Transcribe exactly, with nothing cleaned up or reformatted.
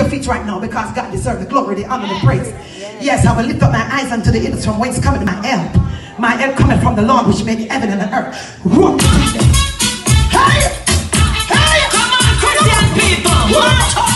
your feet right now because God deserves the glory, the honor, the praise. Yes, I will lift up my eyes unto the hills from whence coming my help. My help coming from the Lord which made heaven and the earth. Whoop. Hey! Hey! Come on, Christian people! What?